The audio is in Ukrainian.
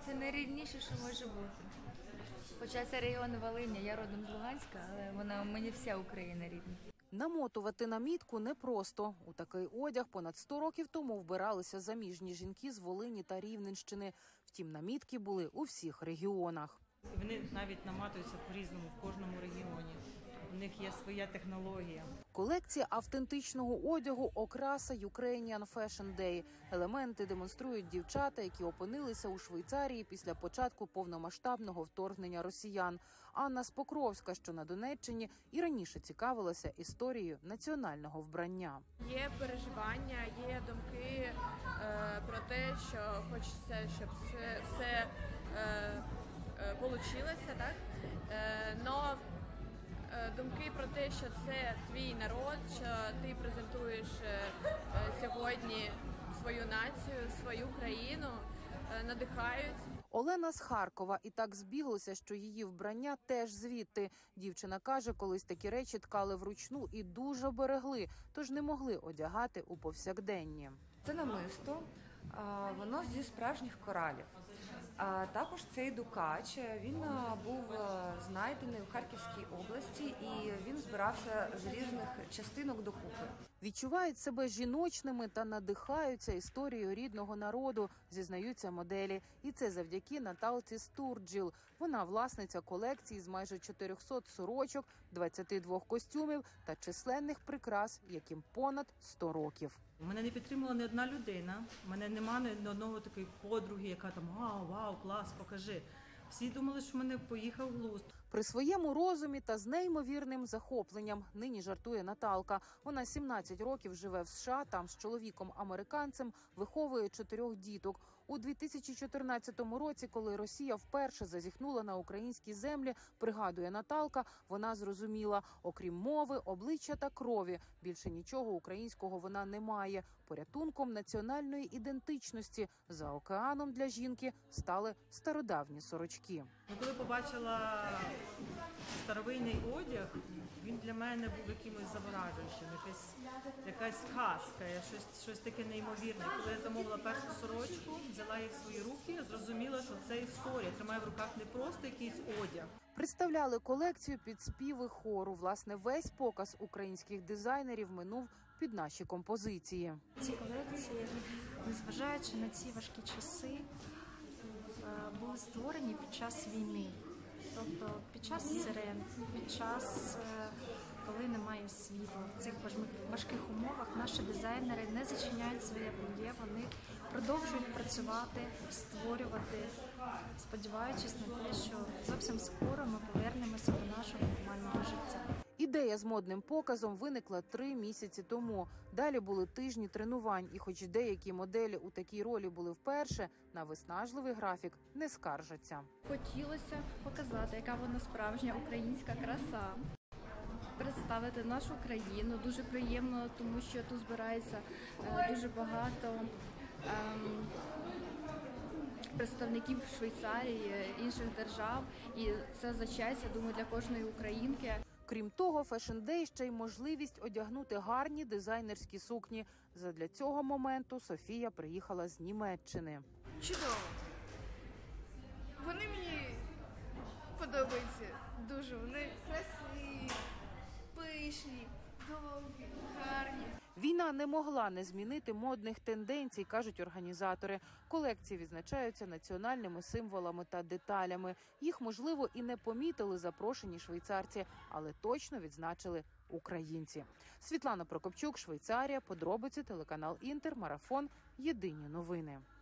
Це найрідніше, що може бути. Хоча це регіон Волиня, я родом з Луганська, але мені вся Україна рідна. Намотувати на мітку непросто. У такий одяг понад 100 років тому вбиралися заміжні жінки з Волині та Рівненщини. Втім, намітки були у всіх регіонах. Вони навіть наматуються по-різному в кожному регіоні. У них є своя технологія. Колекція автентичного одягу «Окраса Ukrainian Fashion Day». Елементи демонструють дівчата, які опинилися у Швейцарії після початку повномасштабного вторгнення росіян. Анна з Покровська, що на Донеччині, і раніше цікавилася історією національного вбрання. Є переживання, є думки про те, що хочеться, щоб все получилося, так? Но думки про те, що це твій народ, що ти презентуєш сьогодні свою націю, свою країну, надихають. Олена з Харкова, і так збіглося, що її вбрання теж звідти. Дівчина каже, колись такі речі ткали вручну і дуже берегли, тож не могли одягати у повсякденні. Це намисто, воно зі справжніх коралів. А також цей дукач, він був знайдений у Харківській області і він збирався з різних частинок докупи. Відчувають себе жіночними та надихаються історією рідного народу, зізнаються моделі. І це завдяки Наталці Стурджіл. Вона власниця колекції з майже 400 сорочок, 22 костюмів та численних прикрас, яким понад 100 років. Мене не підтримала ні одна людина, мене немає ні одного такої подруги, яка там вау, клас, покажи. Всі думали, що мене поїхав глузд. При своєму розумі та з неймовірним захопленням нині жартує Наталка. Вона 17 років живе в США, там з чоловіком-американцем виховує 4 діток. У 2014 році, коли Росія вперше зазіхнула на українські землі, пригадує Наталка, вона зрозуміла, окрім мови, обличчя та крові, більше нічого українського вона не має. Порятунком національної ідентичності за океаном для жінки стали стародавні сорочки. Коли побачила старовинний одяг, він для мене був якимось заворажуючим, якась казка, щось таке неймовірне. Коли я замовила першу сорочку, взяла її в свої руки, зрозуміла, що це історія, тримає в руках не просто якийсь одяг. Представляли колекцію під співи хору. Власне, весь показ українських дизайнерів минув під наші композиції. Ці колекції, незважаючи на ці важкі часи, були створені під час війни. Тобто під час сирен, під час, коли немає світла. В цих важких умовах наші дизайнери не зачиняють своє ательє, вони продовжують працювати, створювати, сподіваючись на те, що зовсім скоро ми повернемося до нашого нормального життя. Ідея з модним показом виникла 3 місяці тому. Далі були тижні тренувань, і хоч деякі моделі у такій ролі були вперше, на виснажливий графік не скаржаться. Хотілося показати, яка вона справжня українська краса. Представити нашу країну дуже приємно, тому що тут збирається дуже багато представників Швейцарії, інших держав, і це за честь, я думаю, для кожної українки. Крім того, Fashion Day ще й можливість одягнути гарні дизайнерські сукні. Задля цього моменту Софія приїхала з Німеччини. Чудово! Вони мені подобаються дуже. Вони красиві, пишні, довгі, гарні. Війна не могла не змінити модних тенденцій, кажуть організатори. Колекції відзначаються національними символами та деталями. Їх, можливо, і не помітили запрошені швейцарці, але точно відзначили українці. Світлана Прокопчук, Швейцарія, подробиці, телеканал Інтер, Марафон, Єдині новини.